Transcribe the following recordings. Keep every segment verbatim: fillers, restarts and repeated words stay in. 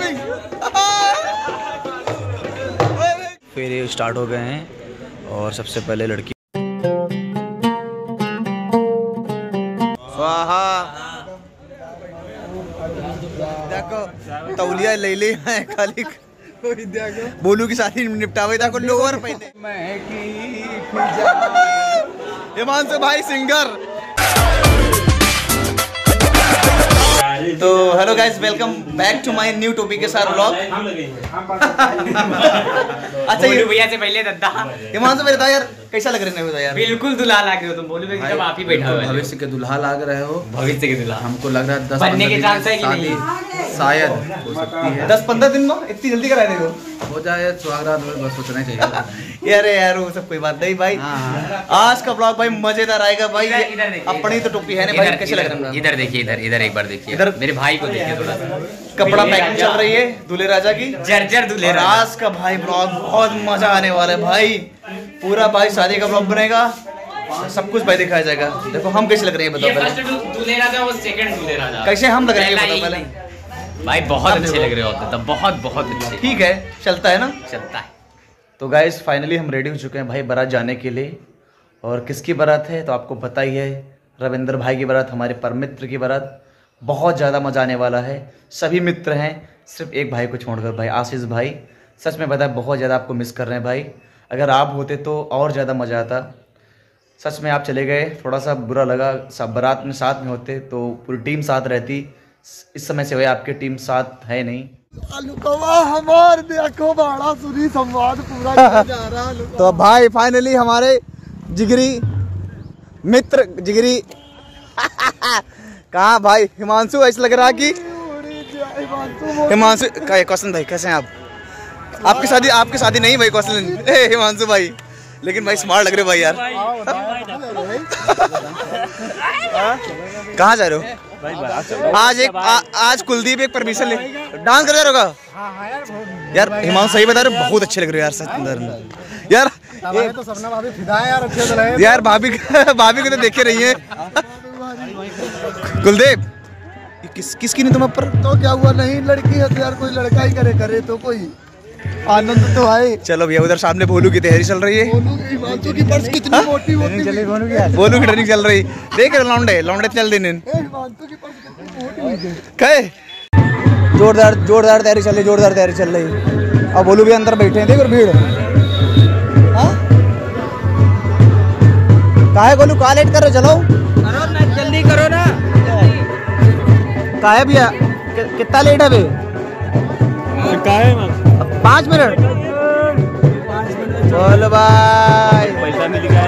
फिर ये स्टार्ट हो गए हैं और सबसे पहले लड़की स्वाहा। देखो तौलिया ले ले हैं खाली बोलू की शादी निपटावे देखो लोअर पहने। हिमांशु भाई सिंगर। तो hello guys, welcome back to my new topic के साथ व्लॉग। अच्छा ये भैया से पहले दद्दा हिमांशु भाई बता यार कैसा लग रहा है यार? बिल्कुल दुल्हा लाग रहे हो तुम। बोलू भाई जब आप ही बैठा हो भविष्य के दुल्हा लाग रहे हो। भविष्य के दुल्हा हमको लग रहा है दस बनने के चांस है कि नहीं? शायद हो सकती है। दस पंद्रह दिन में इतनी जल्दी करा देगा हो जाए सुहागरात में, बस सोचना चाहिए। यार यार वो सब कोई बात नहीं भाई। आज का ब्लॉग भाई मजेदार आएगा भाई। अपनी तो टोपी है ना भाई, कैसे लग रहा है? इधर देखिए, इधर इधर एक बार देखिए, इधर मेरे भाई को देखिए थोड़ा सा। कपड़ा पैकिंग चल रही है दूल्हे राजा की, जर्जर दूल्हे राजा। आज का भाई ब्लॉग बहुत मजा आने वाला है भाई। पूरा भाई शादी का ब्लॉग बनेगा, सब कुछ भाई दिखाया जाएगा। देखो हम कैसे लग रहे हैं बताओ पहले। दूल्हे राजा वो सेकंड दूल्हे राजा। कैसे हम लग रहे हैं बताओ पहले। भाई बहुत अच्छे लग रहे होते तब, बहुत बहुत अच्छे। ठीक है चलता है ना, चलता है। तो गाइस फाइनली हम रेडी हो चुके हैं भाई बारात जाने के लिए। और किसकी बारात है तो आपको पता ही है, रविंद्र भाई की बारात, हमारे परम मित्र की बारात। बहुत ज़्यादा मजा आने वाला है। सभी मित्र हैं, सिर्फ एक भाई को छोड़कर भाई, आशीष भाई। सच में बताया बहुत ज़्यादा आपको मिस कर रहे हैं भाई। अगर आप होते तो और ज़्यादा मज़ा आता। सच में आप चले गए, थोड़ा सा बुरा लगा। सब बारात में साथ में होते तो पूरी टीम साथ रहती। इस समय से भाई आपकी टीम साथ है नहीं। हमारे देखो बड़ा सुनी संवाद पूरा जा रहा। तो भाई फाइनली हमारे जिगरी मित्र जिगरी कहाँ भाई हिमांशु, ऐसा लग रहा कि हिमांशु का कौशल भाई कैसे हैं आप? आपकी शादी आपकी शादी नहीं भाई कौशल हिमांशु भाई, लेकिन भाई स्मार्ट लग रहे भाई यार। कहाँ जा रहे हो? आज एक आ, आज कुलदीप एक परमिशन ले डांस कर रहा होगा यार। हिमांशु सही बता रहे, बहुत अच्छे लग रहे हो यार सच यार। तो सपना भाभी फिदा है यार, अच्छे लगे यार। भाभी भाभी को तो देखे रही है। कुलदीप किस किसकी नहीं तुम ऊपर? तो क्या हुआ, नहीं लड़की है तो यार कोई लड़का ही करे करे तो कोई आनंद तो है। चलो भैया उधर सामने भोलू की तैयारी चल रही है। हिमांशु की पर्स कितनी मोटी मोटी चली, भोलू की ट्रेनिंग चल रही। देख रहे लौंडे लौंडे चल दिन हिमांशु की पर्स कितनी मोटी कहे। जोरदार जोरदार तैयारी चल रही, जोरदार तैयारी चल रही। अब भोलू भी अंदर बैठे हैं, देख और भीड़। हाँ काहे गोलू कहाँ लेट कर रहे? चलो करो ना, जल्दी करो ना। काहे भैया कितना लेट है बे? पाँच मिनट बोलो भाई। पैसा मिल गया।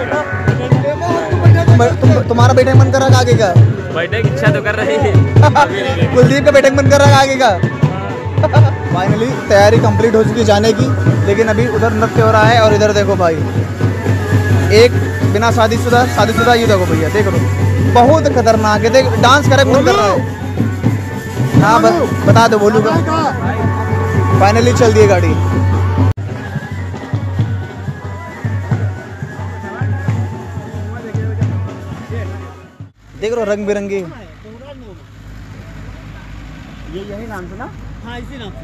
तुम, तुम्हारा बैठक मन कर रहा आगे का? बैठने की इच्छा तो कर रही है। कुलदीप का बैठक मन कर रहा आगे का। फाइनली तैयारी कंप्लीट हो चुकी जाने की, लेकिन अभी उधर नृत्य हो रहा है। और इधर देखो भाई एक बिना शादीशुदा शादीशुदा ये देखो भैया, देख लो बहुत खतरनाक है। देख डांस करे मन कर रहा है। हाँ बता दो बोलू का। फाइनली चल दी गाड़ी। देख रहे हो रंग बिरंगी। ये यही नाम से ना? हाँ इसी नाम से।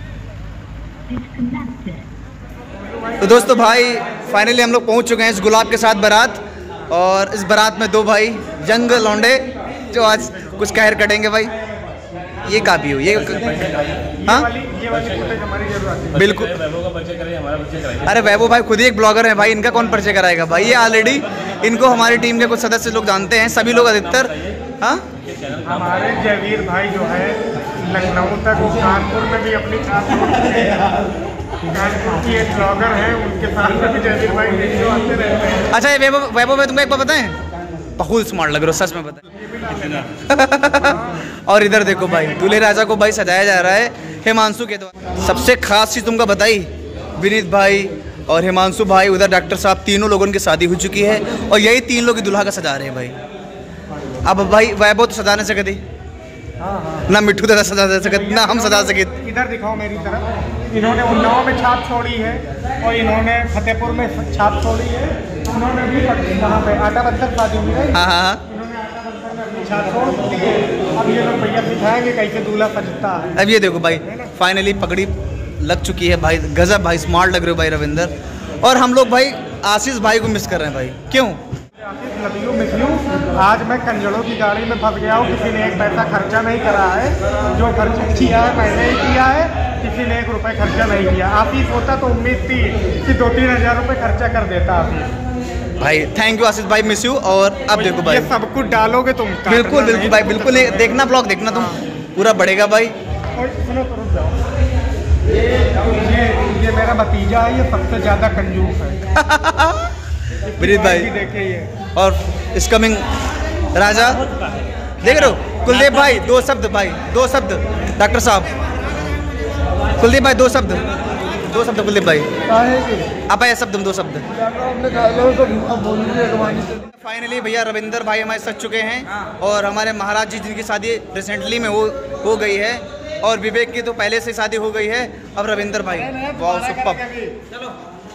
तो दोस्तों भाई फाइनली हम लोग पहुंच चुके हैं इस गुलाब के साथ बारात। और इस बारात में दो भाई यंग लौंडे जो आज कुछ कहर कटेंगे भाई। ये काफी हो ये हाँ बिल्कुल। अरे वैभव भाई खुद ही एक ब्लॉगर है भाई, इनका कौन परिचय कराएगा भाई? ये ऑलरेडी इनको हमारी टीम के कुछ सदस्य लोग जानते हैं, सभी लोग अधिकतर। हाँ हमारे जयवीर भाई जो है लखनऊ तक, वो कानपुर में भी अपनी कानपुर की एक ब्लॉगर है, उनके साथ भी जयवीर भाई वीडियो आते रहते हैं। अच्छा ये वैभव वैभव भाई तुमको एक बात बताएं, बहुत स्मार्ट लग रहे हो सच में बताएं। और इधर देखो भाई दूल्हे राजा को भाई सजाया जा रहा है हिमांशु के द्वारा। सबसे खास चीज़ तुमको बताई, विनीत भाई और हिमांशु भाई, उधर डॉक्टर साहब, तीनों लोगों की शादी हो चुकी है। और यही तीन लोग दुल्हा का सजा रहे हैं भाई। अब भाई वैभव तो सजा नहीं सकते ना, मिट्टू दादा सजा दे सकते ना, हम सजा सके। इधर दिखाओ मेरी तरफ। इन्होंने उन्नाव में छाप छोड़ी है और इन्होंने फतेहपुर में छाप छोड़ी है। उन्होंने भी कहाँ पे आटा बत्तर शादी हुई है। हाँ हाँ इन्होंने आटा बत्तर में अपनी छाप छोड़ दी है। अब ये लोग भैया सिखाएंगे कैसे दूल्हा सजता है। अब ये देखो भाई फाइनली पगड़ी लग चुकी है भाई, गजब भाई, स्मार्ट लग रहे हो भाई रविंदर। और हम लोग भाई आशीष भाई को मिस कर रहे हैं भाई, क्यों? Love you miss you. आज मैं कंजड़ों की गाड़ी में फंस गया हूँ, किसी ने एक पैसा खर्चा नहीं करा है, जो खर्चा किया है मैंने ही किया है, किसी ने एक रुपए खर्चा नहीं किया। आशीष होता तो उम्मीद थी कि दो तीन हजार रुपये खर्चा कर देता आशीष भाई। थैंक यू आशीष भाई, मिस यू। और अब देखो भाई, ये सब कुछ डालोगे तुम, बिल्कुल बिल्कुल भाई, बिल्कुल नहीं देखना ब्लॉग, देखना तुम, पूरा बढ़ेगा भाई। और सुनो तो रुक जाओ, ये ये मेरा भतीजा है, ये सबसे ज्यादा कंजूस है विनीत भाई। देखिए ये, और इस कमिंग राजा देख रहे हो। कुलदीप भाई दो शब्द भाई, दो शब्द डॉक्टर साहब। कुलदीप भाई दो शब्द, दो शब्द कुलदीप भाई, आप आए शब्द, दो शब्द। फाइनली भैया रविंदर भाई हमारे सच चुके हैं, और हमारे महाराज जी जिनकी शादी रिसेंटली में हो हो गई है, और विवेक की तो पहले से शादी हो गई है, अब रविंदर भाई। वाह सुपर। चलो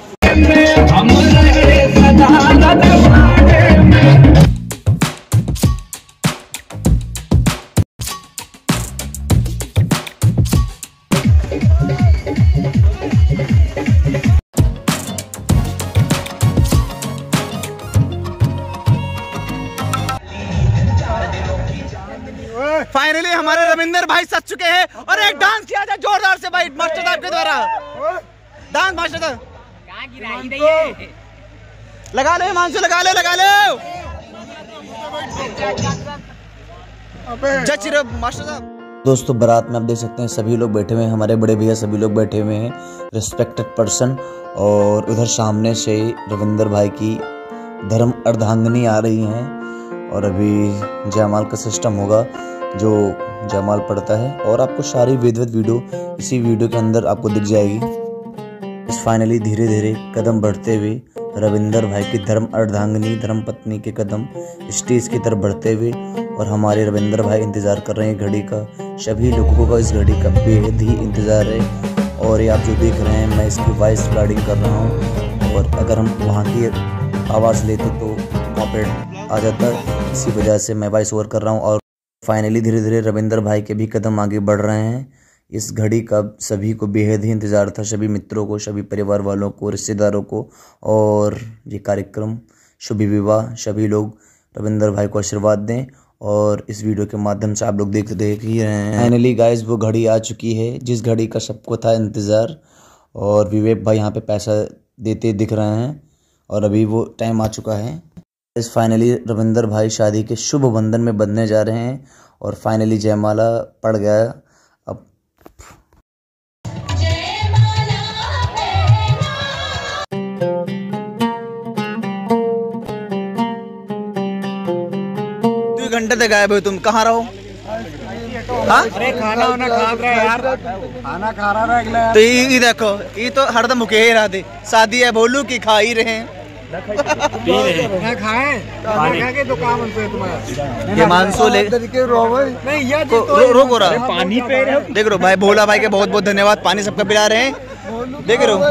फाइनली हमारे रविंदर भाई सच चुके हैं, और एक डांस किया जाए जोरदार से भाई मास्टर साहब के द्वारा। डांस मास्टर साहब लगा लो, मानसू लगा लो, लगा लो जज मास्टर साहब। दोस्तों बारात में आप देख सकते हैं सभी लोग बैठे हुए हैं, हमारे बड़े भैया सभी लोग बैठे हुए हैं, रिस्पेक्टेड पर्सन। और उधर सामने से रविंदर भाई की धर्म अर्धांगिनी आ रही हैं, और अभी जयमाल का सिस्टम होगा, जो जयमाल पड़ता है, और आपको सारी विधिवत वीडियो इसी वीडियो के अंदर आपको दिख जाएगी। इस फाइनली धीरे धीरे कदम बढ़ते हुए रविंदर भाई की धर्म अर्धांगिनी धर्म पत्नी के कदम स्टेज की तरफ बढ़ते हुए, और हमारे रविंदर भाई इंतज़ार कर रहे हैं घड़ी का। सभी लोगों का इस घड़ी का बेहद ही इंतज़ार है, और ये आप जो देख रहे हैं मैं इसकी वॉइस रिकॉर्डिंग कर रहा हूँ, और अगर हम वहाँ की आवाज़ लेते तो कॉपीराइट आ जाता, इसी वजह से मैं वॉइस ओवर कर रहा हूँ। और फाइनली धीरे धीरे रविंदर भाई के भी कदम आगे बढ़ रहे हैं। इस घड़ी का सभी को बेहद ही इंतज़ार था, सभी मित्रों को, सभी परिवार वालों को, रिश्तेदारों को, और ये कार्यक्रम शुभ विवाह सभी लोग रविंदर भाई को आशीर्वाद दें। और इस वीडियो के माध्यम से आप लोग देख देख ही रहे हैं फाइनली गाइस वो घड़ी आ चुकी है जिस घड़ी का सबको था इंतज़ार, और विवेक भाई यहाँ पे पैसा देते दिख रहे हैं, और अभी वो टाइम आ चुका है। इस फाइनली रविंदर भाई शादी के शुभ बंधन में बंधने जा रहे हैं, और फाइनली जयमाला पड़ गया। अब दो घंटे तक गायब हो तुम, कहाँ रहो? हाँ? अरे खाना वाना खा रहा है यार, खाना खा रहा है। तो ये देखो, ये तो हरदम मुके ही रहा थे, शादी है बोलू की खा ही रहे हैं। ये मानसो ले रोको रहा पानी पे देख रो भाई, भोला भाई के बहुत बहुत धन्यवाद, पानी सबका पिला रहे हैं, देख रो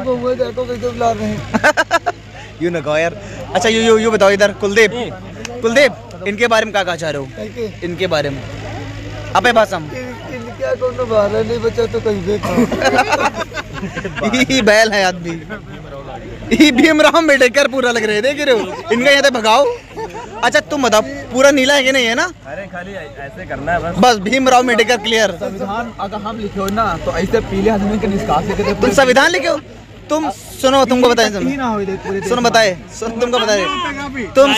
यू न कहो यार। अच्छा यू यू यू बताओ इधर कुलदीप, कुलदीप इनके बारे में क्या कहा चाह रहे हो? इनके बारे में अपे भाषा में नहीं बचा तो कहीं बैल है आदमी, भीमराव बेटेकर पूरा लग रहे हैं, देख रहे हो इनका यहाँ भगाओ। अच्छा तुम बताओ पूरा नीला है कि नहीं है ना? अरे खाली ऐसे करना है बस। बस भीमराव बेटेकर क्लियर। संविधान अगर हम लिखे हो ना तो ऐसे पीले आदमी के निष्कासित के तुम संविधान लिखे हो? तुम सुनो तुमको बताए, सुनो बताए सुनो तुमको बताए, तुम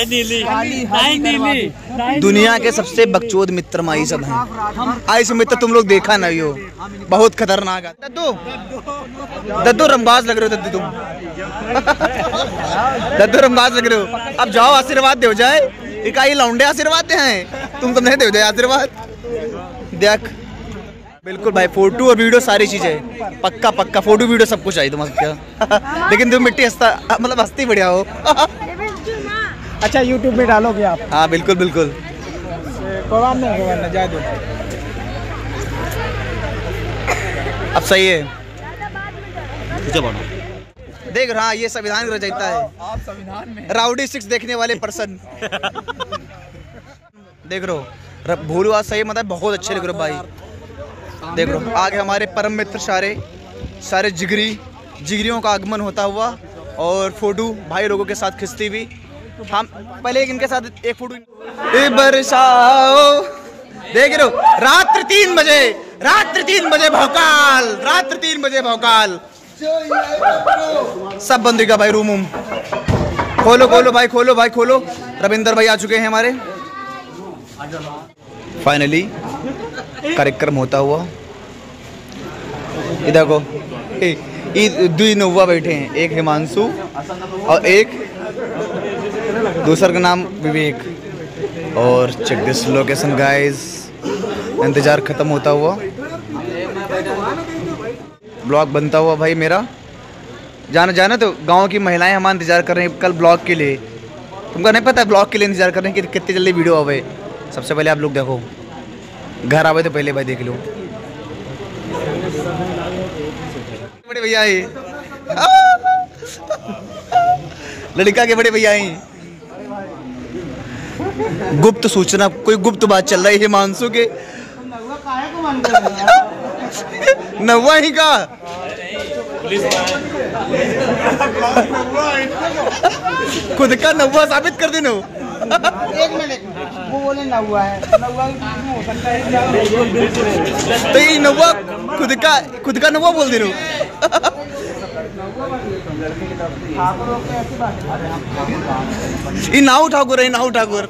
दुनिया के सबसे बकचोद मित्र माई सब हैं। ऐसे मित्र तुम लोग देखा नहीं हो, बहुत खतरनाक है। दद्दू दद्दू रंबाज लग रहे हो, दद्दू तुम दद्दू रंबाज लग रहे हो। अब जाओ आशीर्वाद दे जाए, इकाई लौंडे आशीर्वाद दे हैं, तुम तुम नहीं दे जाए आशीर्वाद देख। बिल्कुल भाई, फोटो और वीडियो सारी चीजें पक्का पक्का, फोटो वीडियो सब कुछ चाहिए तुम्हारा लेकिन तुम मिट्टी हंसता मतलब हंसती बढ़िया हो। अच्छा यूट्यूब में डालोगे आप? हाँ बिल्कुल बिल्कुल, जा दो। अब सही है, देख रहा ये संविधान का रचयिता है, आप संविधान में राउडी सिक्स देखने वाले पर्सन देख रहे हो। भोलू आज सही मतलब बहुत अच्छे लग रहे भाई, देख लो आगे हमारे परम मित्र सारे सारे जिगरी जिगरियों का आगमन होता हुआ और फोटो भाई लोगों के साथ खिंचती हुई। हम पहले इनके साथ एक फोटो बरसाओ देख लो। रात्रि तीन बजे रात्रि तीन बजे भौकाल रात्रि तीन बजे भौकाल सब बंद का भाई। रूम खोलो खोलो भाई खोलो भाई खोलो। रविंदर भाई आ चुके हैं हमारे। फाइनली कार्यक्रम होता हुआ। इधर को दो नौवा बैठे हैं, एक हिमांशु और एक दूसरा का नाम विवेक। और चेक दिस लोकेशन गाइस। इंतजार खत्म होता हुआ ब्लॉग बनता हुआ भाई मेरा। जाना जाना तो गांव की महिलाएं हमारा इंतजार कर रही हैं कल ब्लॉग के लिए। तुमको नहीं पता ब्लॉग के लिए इंतजार कर रहे हैं कि कितनी जल्दी वीडियो आवे। सबसे पहले आप लोग देखो, घर आवे तो पहले भाई देख लो। बड़े भैया ही लड़का के बड़े भैया ही। गुप्त सूचना, कोई गुप्त बात चल रही है हिमांशु के नवा ही का। खुद का नवा साबित कर देना। एक मिनट वो बोले नौवा है, नौवा हो सकता है तो ये नवा खुद का खुद का नवा बोल दे रहे हो। ये नाउ ठाकुर है, now Thakur.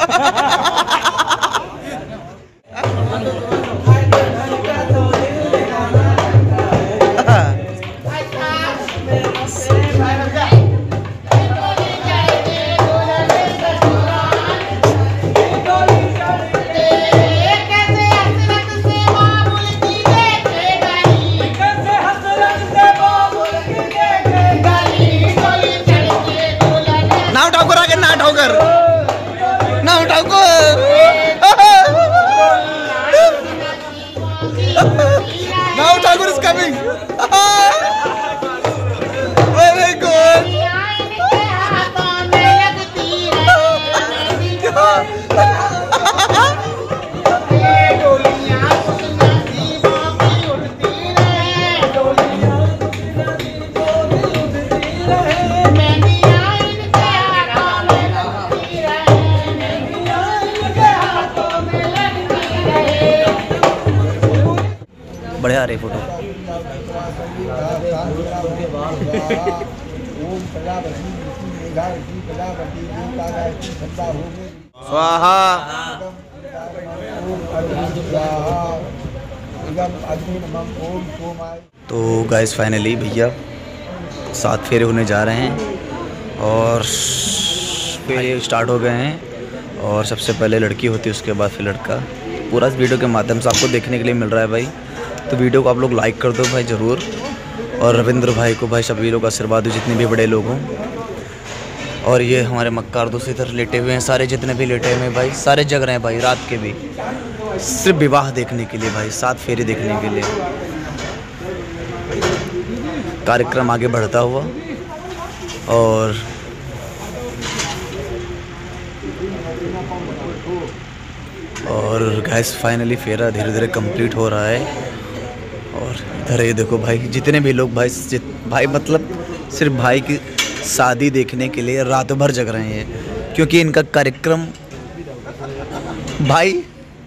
Now Thakur is coming. Very good. बढ़िया आ रही फोटो। स्वाहा। तो गाइस फाइनली भैया सात फेरे होने जा रहे हैं और फेरे स्टार्ट हो गए हैं। और सबसे पहले लड़की होती है, उसके बाद फिर लड़का। पूरा इस वीडियो के माध्यम से आपको देखने के लिए मिल रहा है भाई। तो वीडियो को आप लोग लाइक कर दो भाई ज़रूर। और रविंद्र भाई को भाई सभी लोग आशीर्वाद दो, जितने भी बड़े लोग हों। और ये हमारे मक्कार दोस्त इधर लेटे हुए हैं, सारे जितने भी लेटे हुए हैं भाई, सारे जग रहे हैं भाई रात के भी, सिर्फ विवाह देखने के लिए भाई, सात फेरे देखने के लिए। कार्यक्रम आगे बढ़ता हुआ और और गैस फाइनली फेरा धीरे धीरे कंप्लीट हो रहा है। और इधर ये देखो भाई, जितने भी लोग भाई जित भाई मतलब सिर्फ भाई की शादी देखने के लिए रात भर जग रहे हैं, क्योंकि इनका कार्यक्रम भाई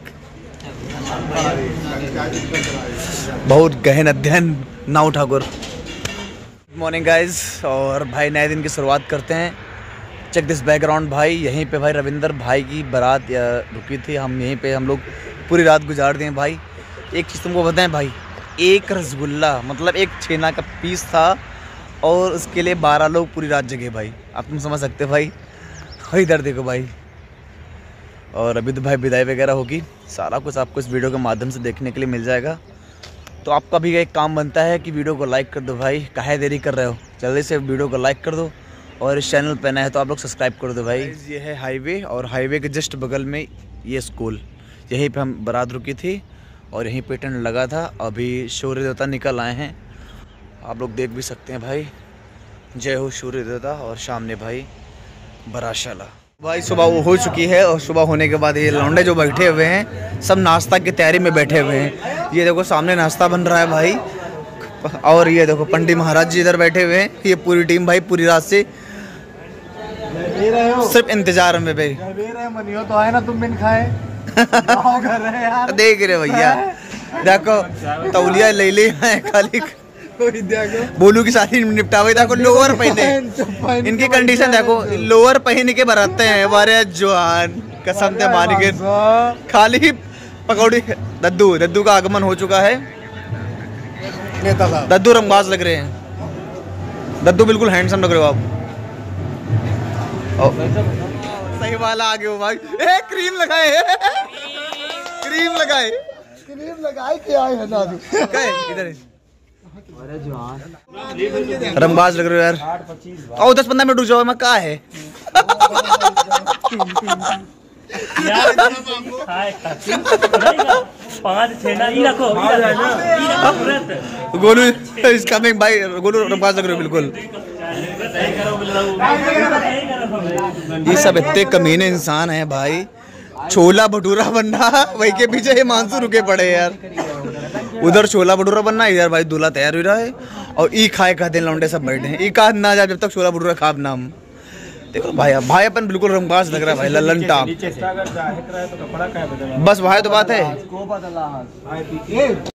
बहुत गहन अध्ययन। Now Thakur. Good morning guys. और भाई नए दिन की शुरुआत करते हैं। चेक दिस बैकग्राउंड भाई। यहीं पे भाई रविंदर भाई की बारात या रुकी थी, हम यहीं पे हम लोग पूरी रात गुजार दिए भाई। एक चीज़ तुमको बताएं भाई, एक रसगुल्ला मतलब एक छेना का पीस था और उसके लिए बारह लोग पूरी रात जगे भाई। आप तुम समझ सकते हो भाई। इधर देखो भाई। और अभी तो भाई विदाई वगैरह होगी, सारा कुछ आपको इस वीडियो के माध्यम से देखने के लिए मिल जाएगा। तो आपका भी एक काम बनता है कि वीडियो को लाइक कर दो भाई। काहे देरी कर रहे हो, जल्दी से वीडियो को लाइक कर दो। और इस चैनल पर नया है तो आप लोग सब्सक्राइब कर दो भाई। ये है हाईवे और हाईवे के जस्ट बगल में ये स्कूल, यहीं पे हम बारात रुकी थी और यहीं पे टेंट लगा था। अभी सूर्य देवता निकल आए हैं, आप लोग देख भी सकते हैं भाई। जय हो सूर्य देवता। और सामने भाई बराशाला भाई। सुबह हो चुकी है और सुबह होने के बाद ये लौंडे जो बैठे हुए हैं सब नाश्ता की तैयारी में बैठे हुए हैं। ये देखो सामने नाश्ता बन रहा है भाई, और ये देखो पंडित महाराज जी इधर बैठे हुए हैं। ये पूरी टीम भाई पूरी रात से सिर्फ इंतजार में भाई। मनियो तो आए ना, तुम बिन खाए कर रहे यार। देख रहे भैया, देखो तौलिया ले ले खाली बोलू की शादी निपटा हुई। देखो लोअर पहने, इनकी कंडीशन देखो, लोअर पहन के बराते हैं हमारे जवान, कसम से मान के खाली पकौड़ी। दद्दू दद्दू का आगमन हो चुका है। दद्दू रंगबाज लग रहे हैं, दद्दू बिल्कुल हैंडसम लग रहे हो आप। सही वाला आगे हो भाई। ए, क्रीम लगाए क्रीम लगाए क्रीम लगाए क्या है ना इधर रंगबाज लग रहे हो यार। आओ दस पंद्रह मिनट रुक जाओ, मैं कहा है गोलू इज कमिंग भाई। गोलू रंगबाज लग रहे हो बिल्कुल। ये सब इतने कमीने इंसान है भाई। छोला भटूरा बनना, वही के पीछे ये मानसू रुके पड़े यार। उधर छोला भटूरा बनना, इधर भाई दूल्हा तैयार हो रहा है, और ई खाए खाते लौंडे सब बैठे हैं। ई का ना जा जब तक छोला भटूरा खाब नाम। देखो भाई भाई अपन बिल्कुल रंगबाज लग रहा है भाई, ललन टाप। बस भाई तो बात है।